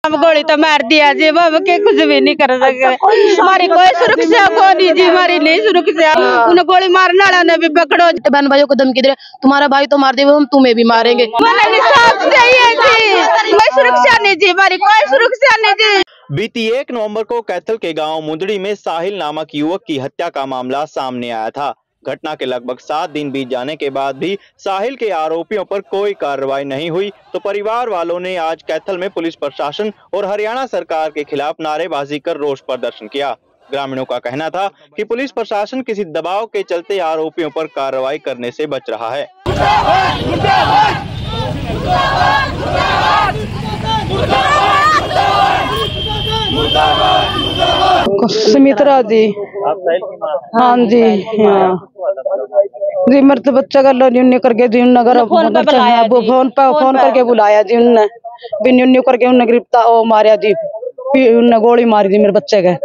हम गोली तो मार दिया जी, हम के कुछ भी नहीं कर सके। हमारी कोई सुरक्षा को नहीं जी, हमारी नहीं सुरक्षा। उन्हें गोली मारने वाला ने भी पकड़ो। बहन भाइयों को धमकी दे रहे, तुम्हारा भाई तो मार दे, हम तुम्हें भी मारेंगे। चाहिए जी, कोई सुरक्षा नहीं जी, हमारी कोई सुरक्षा नहीं जी। बीती 1 नवंबर को कैथल के गांव मुंदड़ी में साहिल नामक युवक की हत्या का मामला सामने आया था। घटना के लगभग 7 दिन बीत जाने के बाद भी साहिल के आरोपियों पर कोई कार्रवाई नहीं हुई, तो परिवार वालों ने आज कैथल में पुलिस प्रशासन और हरियाणा सरकार के खिलाफ नारेबाजी कर रोष प्रदर्शन किया। ग्रामीणों का कहना था कि पुलिस प्रशासन किसी दबाव के चलते आरोपियों पर कार्रवाई करने से बच रहा है। सुमित्रा जी, हाँ जी, हाँ जी, मेरे तो बच्चा का न्यून करके जी नगर फोन करके बुलाया जी, उनने भी न्यून करके उन्हें गिरफ्तार ओ मारा जी, फिर उन्हें गोली मारी जी मेरे बच्चे के।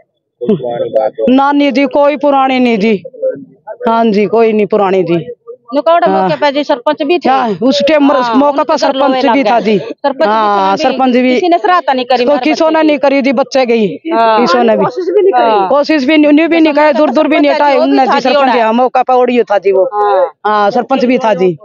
नानी जी कोई पुरानी नहीं जी, हाँ जी कोई नहीं पुरानी जी। मौके पे जी सरपंच भी थे, उस टाइम मौका पर सरपंच भी था जी। हाँ सरपंच भी किसी ने सराहता नहीं करी, किसी ने नहीं करी जी, बच्चे गई किसी ने भी कोशिश भी नहीं करे, दूर दूर भी नहीं हटाए उनने जी। सरपंच मौका पर ओडियो था जी वो, हाँ सरपंच भी था जी,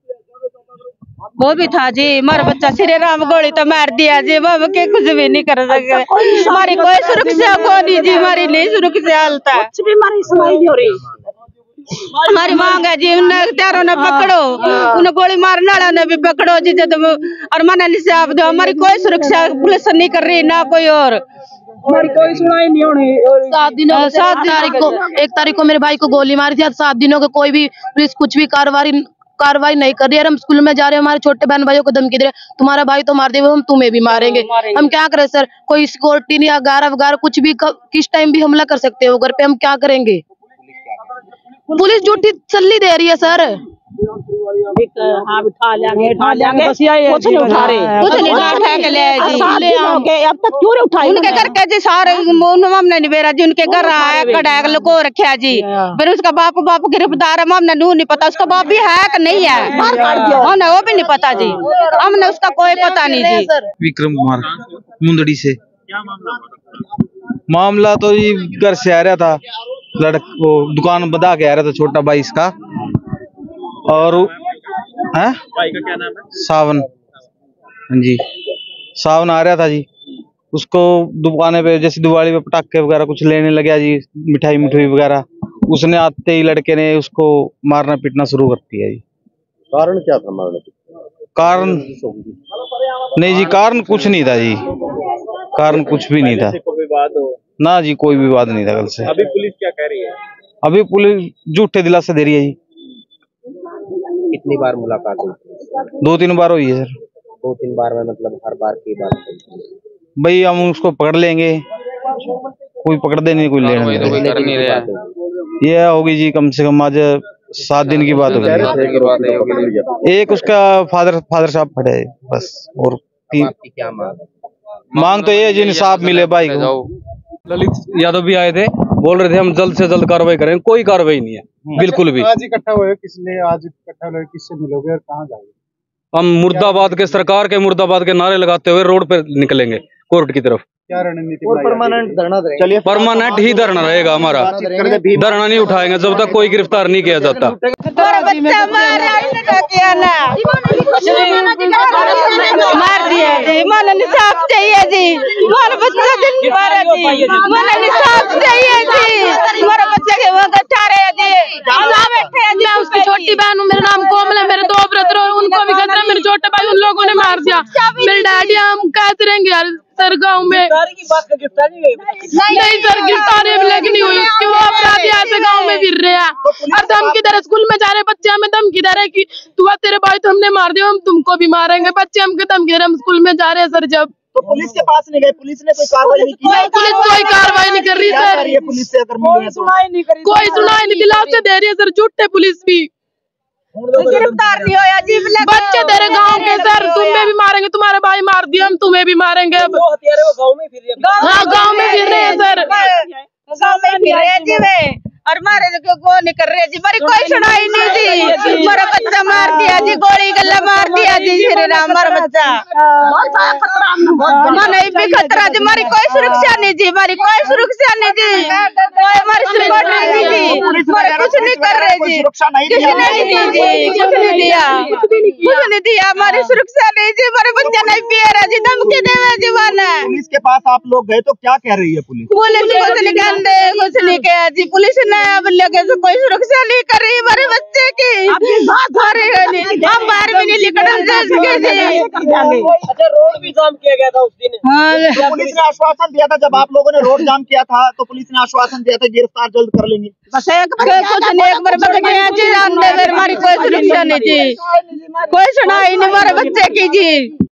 वो भी था जी। हमारा बच्चा श्री राम गोली तो मार दिया जी, हम के कुछ भी नहीं कर सके। हमारी कोई सुरक्षा को नहीं जी, हमारी नहीं सुरक्षा हालता, कुछ भी हमारी सुनाई नहीं हो रही। हमारी मांग है जी, उन्हें हत्यारों ने पकड़ो, उन्हें गोली मारने वाला ने भी पकड़ो जी, जब और मना आप दो। हमारी कोई सुरक्षा पुलिस नहीं कर रही, ना कोई और हमारी कोई सुनाई नहीं होनी। 7 दिनों 7 तारीख को 1 तारीख को मेरे भाई को गोली मारी थी। 7 दिनों के कोई भी पुलिस कुछ भी कार्रवाई नहीं कर रही है। हम स्कूल में जा रहे हैं, हमारे छोटे बहन भाइयों को धमकी दे रहे, तुम्हारा भाई तो मार दे, हम तुम्हें भी मारेंगे। हम क्या करें सर, कोई सिक्योरिटी नहीं, गारा वगैरह कुछ भी किस टाइम भी हमला कर सकते हो घर पे, हम क्या करेंगे। पुलिस झूठी तसल्ली दे रही है सर। हाँ उठा लेंगे, कुछ नहीं उठा रहे, कुछ नहीं उठा के ले जी। अब तक क्यों उठाए उनके घर के जी, सारे हमने निबेरा जी, उनके घर आया कड़ा लुको रखा जी। फिर उसका बाप गिरफ्तार है, हमने नू नहीं पता उसका बाप भी है कि नहीं है, हमने वो भी नहीं पता जी, हमने उसका कोई पता नहीं जी। विक्रम कुमार मुंदड़ी से। मामला तो ये घर से आ रहा था, वो दुकान बता के आ रहा था, छोटा भाई इसका, और भाई का क्या नाम है? सावन। हाँ जी सावन आ रहा था जी, उसको दुकान पे जैसे दिवाली पे पटाखे वगैरह कुछ लेने लगा जी, मिठाई वगैरह, उसने आते ही लड़के ने उसको मारना पीटना शुरू कर दिया जी। कारण क्या था मारने पीटने? कारण नहीं जी, कारण कुछ नहीं था जी, कारण कुछ भी नहीं था ना जी, कोई विवाद नहीं था कल से। अभी पुलिस क्या कह रही है? अभी पुलिस झूठे दिलासा दे रही है जी। कितनी बार मुलाकात हुई? 2-3 बार हुई है सर। 2-3 बार में मतलब हर बार की बात भाई, हम उसको पकड़ लेंगे, कोई पकड़ दे नहीं, कोई लेना नहीं। ये होगी जी कम से कम आज 7 दिन की बात होगी। एक उसका फादर साहब खड़े है बस, और क्या मांग तो ये है जी इंसाफ मिले भाई को। ललित यादव भी आए थे, बोल रहे थे हम जल्द से जल्द कार्रवाई करेंगे, कोई कार्रवाई नहीं है बिल्कुल भी। आज इकट्ठा हुए किस लिए, आज इकट्ठा हुए किससे मिलोगे और कहाँ जाओगे? हम मुर्दाबाद के, सरकार के मुर्दाबाद के नारे लगाते हुए रोड पे निकलेंगे कोर्ट की तरफ। क्या रणनीति? परमानेंट धरना देंगे? चलिए परमानेंट ही धरना रहेगा हमारा, धरना नहीं उठाएंगे जब तक कोई गिरफ्तार नहीं किया जाता। मार दिया जी, मन इंसाफ चाहिए जी, हमारा बच्चा इंसाफ चाहिए जी, हमारा बच्चा के वो चारे जी, मैं उसकी छोटी बहन हूँ, मेरा नाम कोमल है, मेरे 2 ब्रदर और उनको भी खतरा, मेरे छोटे भाई उन लोगों ने मार दिया। मेरे डैडी हम कहते रहेंगे यार सर गाँव में नहीं सर, गिरफ्तारी अभी लगी नहीं हुई, कि वो अपराधी ऐसे गाँव में फिर रहे हैं और धमकी दे रहे, स्कूल में जा रहे बच्चे हमें धमकी दे रहे कि तू तेरे भाई तो हमने मार दिया, हम तुमको भी मारेंगे। बच्चे हमको धमकी दे रहे, हम स्कूल में जा रहे हैं सर। जब तो पुलिस के पास नहीं गए, पुलिस ने कोई कार्रवाई नहीं की? पुलिस कोई कार्रवाई नहीं कर रही सर, पुलिस से अगर कोई सुनाई नहीं करी, कोई सुनाई नहीं, दिलासे दे रही है सर, झूठे पुलिस भी। गिरफ्तार नहीं होया जी, बच्चे तेरे गांव के सर, तुम्हें भी मारेंगे, तुम्हारा भाई मार दिया, हम तुम्हें भी मारेंगे। अब गाँव में फिर हाँ गाँव में फिर रहे हैं सर, गाँव में फिर रहे जी, और मारे को नहीं कर रहे जी, मेरी कोई सुनाई नहीं जी। मेरा बच्चा मार दिया जी, गोली गला मार दिया जी। श्री राम हमारा बच्चा नहीं भी खतरा जी, हमारी कोई सुरक्षा नहीं जी, हमारी कोई सुरक्षा नहीं जी, कोई हमारी सपोर्ट नहीं जी, हमारे कुछ नहीं कर रहे जी, किसी ने नहीं दी जी, कुछ नहीं दिया, कुछ नहीं दिया, हमारी सुरक्षा नहीं जी, हमारे बच्चा नहीं पिए रहा जी, धमकी देवे जीवन है। पुलिस के पास आप लोग गए तो क्या कह रही है पुलिस? पुलिस कुछ नहीं कहते, कुछ नहीं किया जी, पुलिस ने अब लगे से कोई सुरक्षा नहीं कर रही हमारे बच्चे की, हम बाहर भी नहीं निकल सके जी। अच्छा, रोड भी जाम किया गया था उस दिन। तो पुलिस ने आश्वासन दिया था, जब आप लोगों ने रोड जाम किया था तो पुलिस ने आश्वासन दिया था गिरफ्तार जल्द कर लेंगे। बस कुछ नहीं, एक बार हमारी कोई सुरक्षा नहीं जी, कोई सुनाई नहीं हमारे बच्चे की जी।